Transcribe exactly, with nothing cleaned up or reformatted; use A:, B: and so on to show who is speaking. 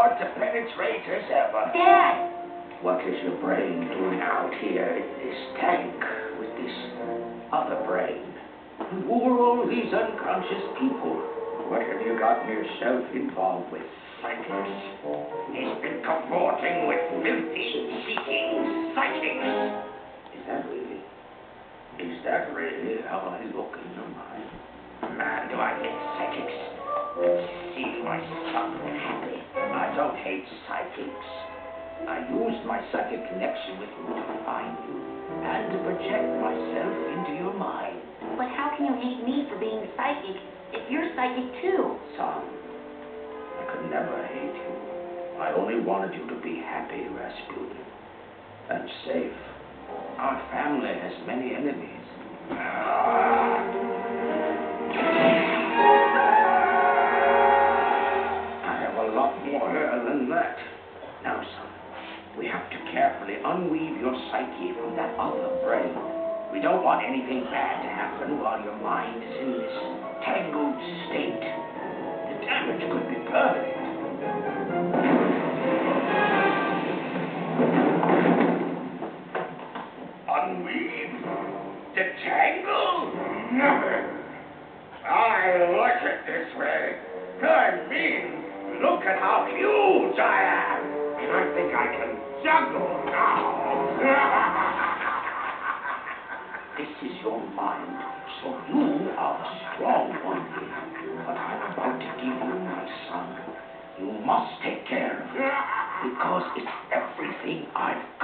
A: hard to penetrate as ever.
B: Dad!
A: What is your brain doing out here in this tank with this other brain? Who are all these unconscious people? What have you gotten yourself involved with?
C: Psychics. He's been cavorting with filthy-seeking psychics.
A: Is that really? Is that really how I look in your mind?
C: Man, do I hate psychics. See my son happy.
A: I don't hate psychics. I used my psychic connection with you to find you and to project myself into your mind.
B: But how can you hate me for being psychic if you're psychic too?
A: Son, I could never hate you. I only wanted you to be happy, Rasputin, and safe. Our family has many enemies. I have a lot more hair than that. Now, son, we have to carefully unweave your psyche from that other brain. We don't want anything bad to happen while your mind is in this tangled state. The damage could be permanent.
C: Unweave? Detangle? Never. I like it this way. I mean, look at how huge I am. And I think I can juggle now.
A: This is your mind, so you are a strong one. But I'm about to give you my son. You must take care of it, because it's everything I've